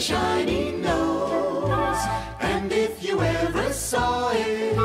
shiny nose. And if you ever saw it,